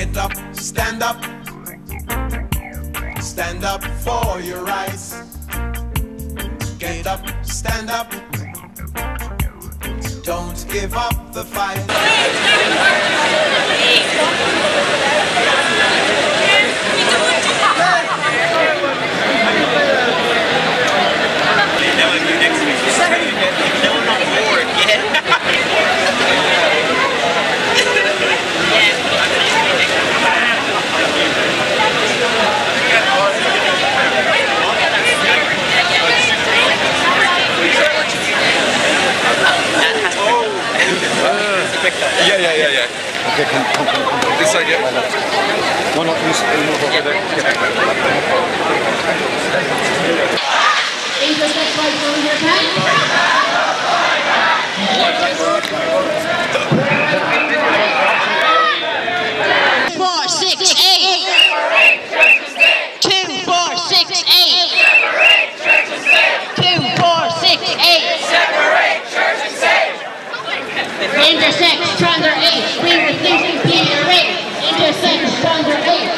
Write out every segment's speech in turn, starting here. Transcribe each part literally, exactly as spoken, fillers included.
Get up, stand up. Stand up for your rights. Get up, stand up. Don't give up the fight. Yeah, yeah, yeah, yeah. Okay, come, come, come, come. This side, yeah. No, no, this side, no, over there. Intersex rights on your back. Four, six, eight. Two, four, six, eight. Two, four, six, eight. Separate church and state. Intersex, transgender age, we refuse to be erased. Intersex, transgender age.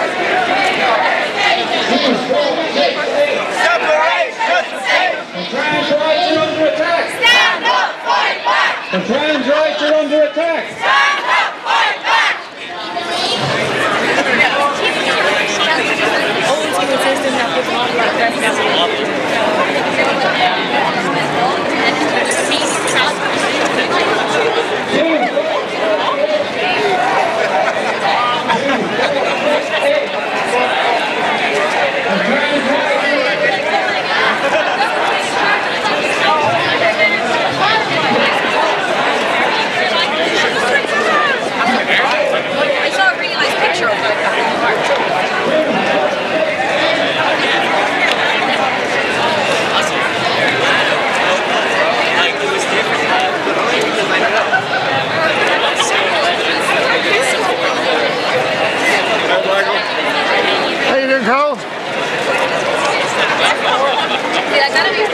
Separate church and state. The trans rights are under attack. Stand up, fight back. The trans rights are under attack. Stand up, fight back. I saw a really nice picture of it back in March. How you doing, Carl? Yeah, I gotta be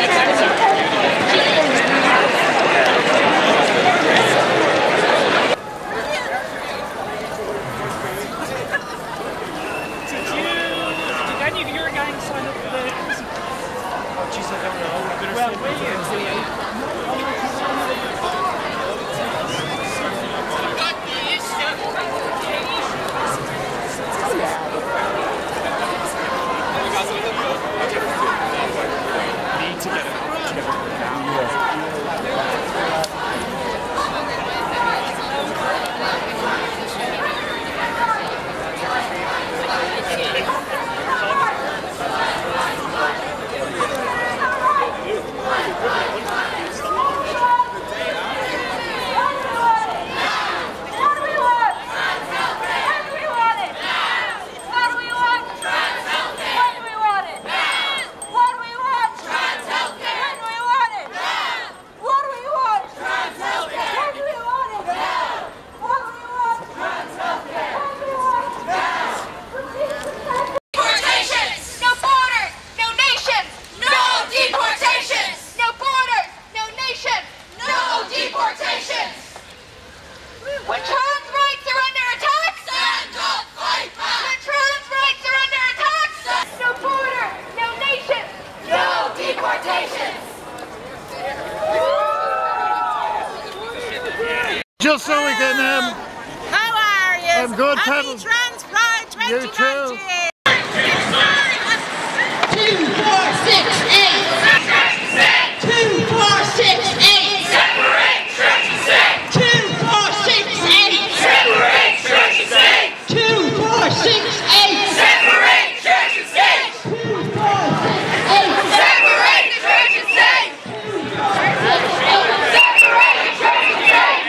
Did any of your gang sign up for the... Oh, jeez, I don't know. Well, will you? Need to get Just so we can, um... How are you? I'm good, Happy Pebble. Trans Pride twenty nineteen! You too. Two, four, six, eight. Two, four, six, eight. Separate church and state. Two, four, six, eight. Separate church and state. Two, four, six, eight. Separate church and state. Two, four, six, eight. Separate church and state. Separate church and state.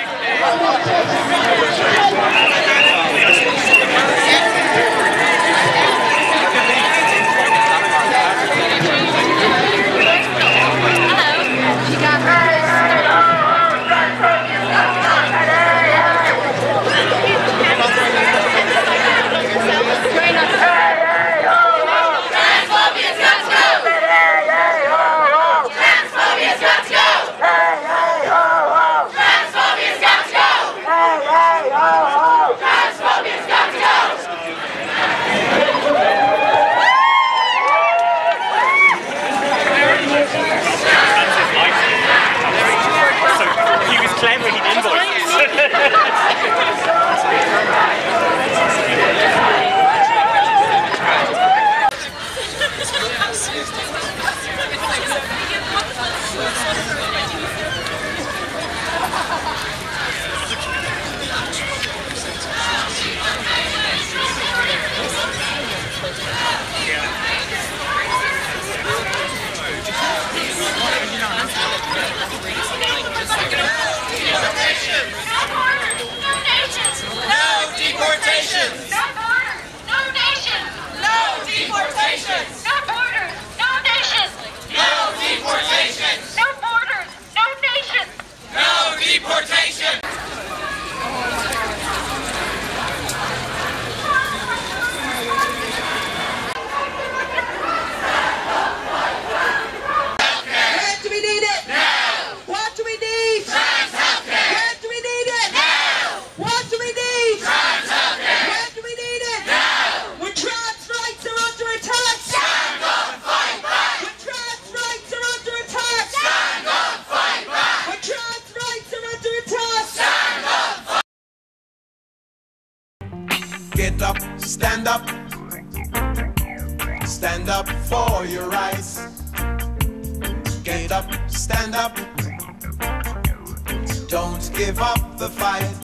Separate deportations! No borders, no nations! No deportations! No borders, no nations! No deportations! No borders, no nations! No deportations! Get up, stand up, stand up for your rights. Get up, stand up, don't give up the fight.